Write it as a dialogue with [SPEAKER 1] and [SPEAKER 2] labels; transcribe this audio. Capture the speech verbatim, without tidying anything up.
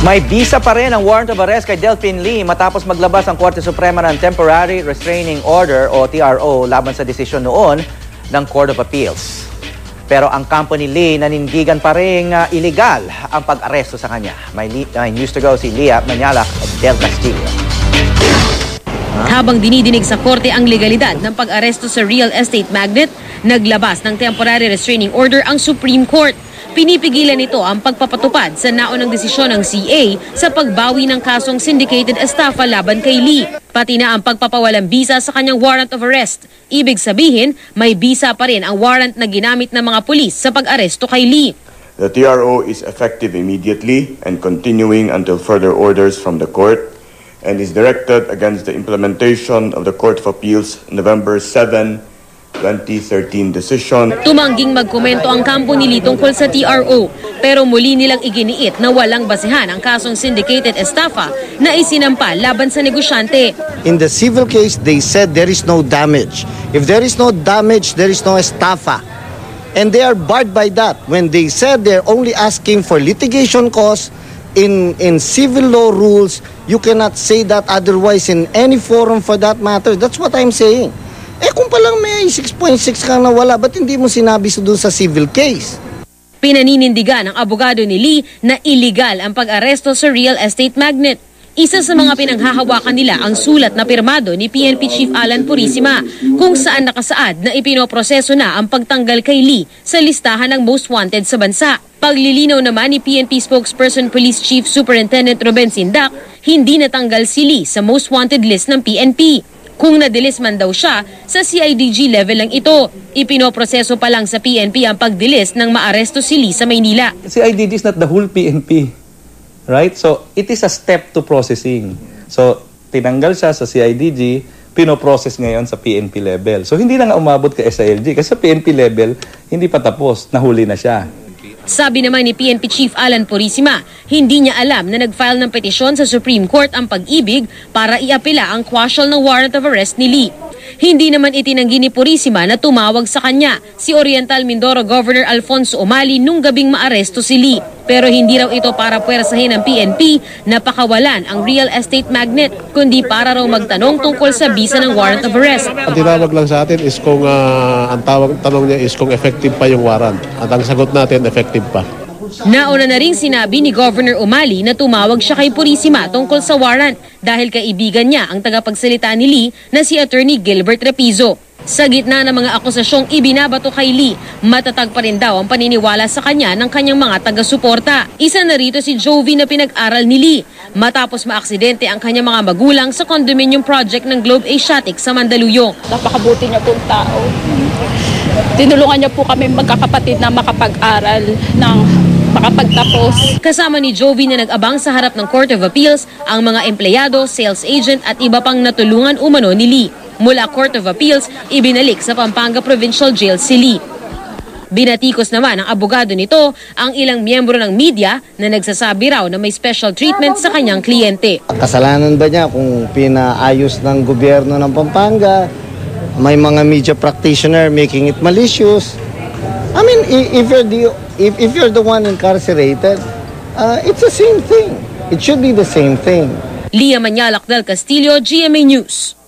[SPEAKER 1] May bisa pa rin ang warrant of arrest kay Delphine Lee matapos maglabas ang Korte Suprema ng Temporary Restraining Order o T R O laban sa desisyon noon ng Court of Appeals. Pero ang kampo ni Lee nanindigan pa rin uh, illegal ang pag-aresto sa kanya. May, may news to go si Leah Manyalak at Del Castillo.
[SPEAKER 2] Habang dinidinig sa korte ang legalidad ng pag-aresto sa real estate magnate, naglabas ng Temporary Restraining Order ang Supreme Court. Pinipigilan nito ang pagpapatupad sa naunang desisyon ng C A sa pagbawi ng kasong syndicated estafa laban kay Lee, pati na ang pagpapawalang bisa sa kanyang warrant of arrest. Ibig sabihin, may bisa pa rin ang warrant na ginamit ng mga pulis sa pag-aresto kay Lee.
[SPEAKER 3] The T R O is effective immediately and continuing until further orders from the court and is directed against the implementation of the Court of Appeals November seventh, twenty thirteen decision.
[SPEAKER 2] Tumangging magkomento ang kampo ni Lee tungkol sa T R O, pero muli nilang iginiit na walang basehan ang kasong syndicated estafa na isinampa laban sa negosyante.
[SPEAKER 4] In the civil case, they said there is no damage. If there is no damage, there is no estafa. And they are barred by that. When they said they're only asking for litigation costs, in in civil law rules, you cannot say that otherwise in any forum for that matter. That's what I'm saying. Eh kung palang may six point six ka na wala, ba't hindi mo sinabi doon sa civil case?
[SPEAKER 2] Pinaninindigan ng abogado ni Lee na illegal ang pag-aresto sa real estate magnate. Isa sa mga pinanghahawakan nila ang sulat na pirmado ni P N P Chief Alan Purisima kung saan nakasaad na ipinoproseso na ang pagtanggal kay Lee sa listahan ng most wanted sa bansa. Paglilinaw naman ni P N P Spokesperson Police Chief Superintendent Ruben Sindak, hindi natanggal si Lee sa most wanted list ng P N P. Kung nadilis man daw siya, sa C I D G level lang ito. Ipinoproseso pa lang sa P N P ang pagdilis ng maaresto si Lee sa Maynila.
[SPEAKER 5] C I D G is not the whole P N P. Right? So, it is a step to processing. So, tinanggal siya sa C I D G, pinoprocess ngayon sa P N P level. So, hindi na nga umabot ka S I L G kasi sa P N P level, hindi pa tapos, nahuli na siya.
[SPEAKER 2] Sabi naman ni P N P Chief Alan Purisima, hindi niya alam na nag-file ng petisyon sa Supreme Court ang Pag-ibig para iapela ang quashal ng warrant of arrest ni Lee. Hindi naman itinanggi ni Purisima na tumawag sa kanya si Oriental Mindoro Governor Alfonso Umali nung gabing maaresto si Lee. Pero hindi raw ito para puwersahin ng P N P na pakawalan ang real estate magnate, kundi para raw magtanong tungkol sa bisa ng warrant of arrest.
[SPEAKER 6] Ang tinawag lang sa atin is kung uh, ang tawag, tanong niya is kung effective pa yung warrant. At ang sagot natin, effective pa.
[SPEAKER 2] Nauna na ring sinabi ni Governor Umali na tumawag siya kay Purisima tungkol sa warrant dahil kaibigan niya ang tagapagsalita ni Lee na si Attorney Gilbert Rapizo. Sa gitna ng mga akusasyong ibinabato kay Lee, matatag pa rin daw ang paniniwala sa kanya ng kanyang mga taga-suporta. Isa na rito si Jovi na pinag-aral ni Lee matapos maaksidente ang kanyang mga magulang sa condominium project ng Globe Asiatic sa Mandaluyong.
[SPEAKER 7] Napakabuti niya pong tao. Tinulungan niya po kami magkakapatid na makapag-aral ng makapagtapos.
[SPEAKER 2] Kasama ni Jovi na nag-abang sa harap ng Court of Appeals ang mga empleyado, sales agent at iba pang natulungan umano ni Lee. Mula Court of Appeals, ibinalik sa Pampanga Provincial Jail si Lee. Binatikos naman ng abogado nito ang ilang miyembro ng media na nagsasabi raw na may special treatment sa kanyang kliyente.
[SPEAKER 4] Kasalanan ba niya kung pinaayos ng gobyerno ng Pampanga? May mga media practitioner making it malicious? I mean, if you're the, if, if you're the one incarcerated, uh, it's the same thing. It should be the same thing.
[SPEAKER 2] Leah Manyalak, Del Castillo, G M A News.